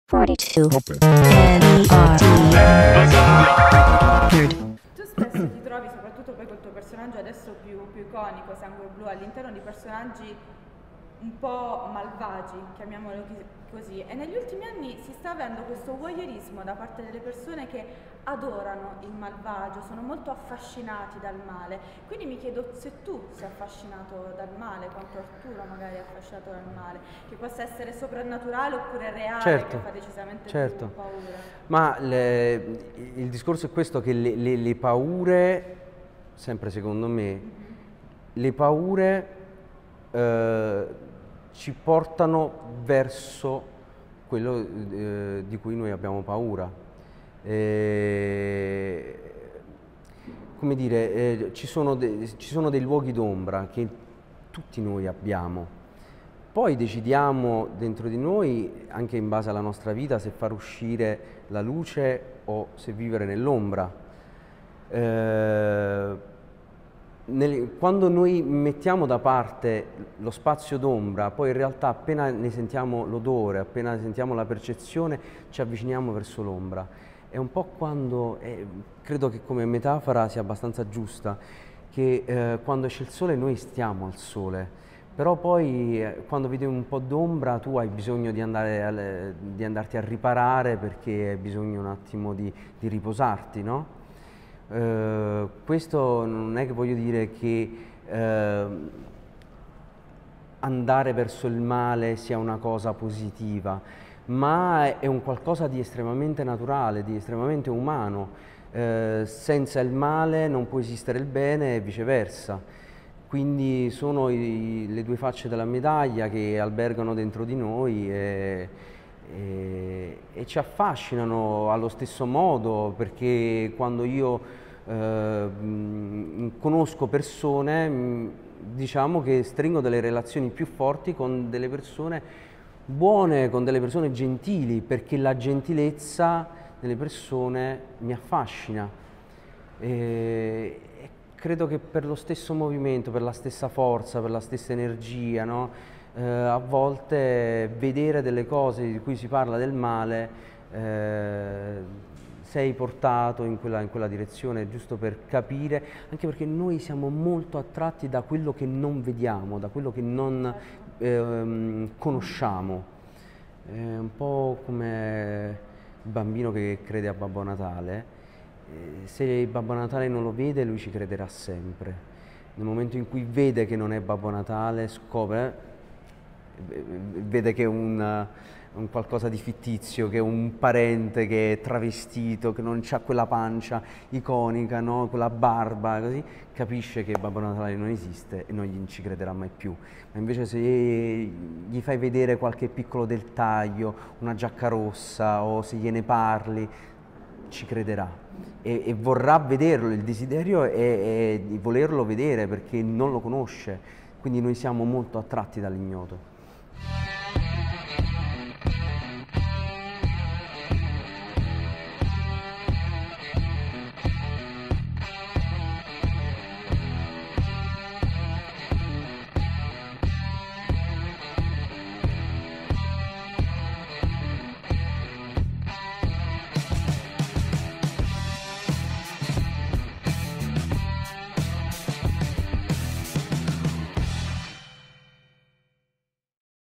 42. Open. Tu spesso ti trovi, soprattutto poi col tuo personaggio adesso più iconico, Sangue Blu, all'interno di personaggi un po' malvagi, chiamiamolo così, e negli ultimi anni si sta avendo questo voyeurismo da parte delle persone che adorano il malvagio, sono molto affascinati dal male. Quindi mi chiedo se tu sei affascinato dal male, quanto Arturo magari è affascinato dal male, che possa essere soprannaturale oppure reale, Certo, che fa decisamente certo. più paura. Ma il discorso è questo, che le paure, sempre secondo me, le paure ci portano verso quello di cui noi abbiamo paura. Come dire, ci sono dei luoghi d'ombra che tutti noi abbiamo. Poi decidiamo dentro di noi, anche in base alla nostra vita, se far uscire la luce o se vivere nell'ombra. Quando noi mettiamo da parte lo spazio d'ombra, poi in realtà appena ne sentiamo l'odore, appena ne sentiamo la percezione, ci avviciniamo verso l'ombra. È un po' quando, credo che come metafora sia abbastanza giusta, che quando esce il sole noi stiamo al sole, però poi quando vedi un po' d'ombra tu hai bisogno di andarti a riparare, perché hai bisogno un attimo di riposarti, no? Questo non è che voglio dire che andare verso il male sia una cosa positiva, ma è un qualcosa di estremamente naturale, di estremamente umano. Senza il male non può esistere il bene e viceversa. Quindi sono le due facce della medaglia che albergano dentro di noi e ci affascinano allo stesso modo, perché quando io conosco persone, diciamo che stringo delle relazioni più forti con delle persone buone, con delle persone gentili, perché la gentilezza delle persone mi affascina. E credo che per lo stesso movimento, per la stessa forza, per la stessa energia, no? A volte vedere delle cose di cui si parla del male, sei portato in quella direzione, giusto per capire, anche perché noi siamo molto attratti da quello che non vediamo, da quello che non conosciamo. È un po' come il bambino che crede a Babbo Natale. Se il Babbo Natale non lo vede, lui ci crederà sempre. Nel momento in cui vede che non è Babbo Natale, scopre, vede che è un qualcosa di fittizio, che è un parente che è travestito, che non ha quella pancia iconica, no? Quella barba, così, capisce che Babbo Natale non esiste e non gli ci crederà mai più. Ma invece se gli fai vedere qualche piccolo dettaglio, una giacca rossa, o se gliene parli, ci crederà e vorrà vederlo. Il desiderio è di volerlo vedere, perché non lo conosce, quindi noi siamo molto attratti dall'ignoto.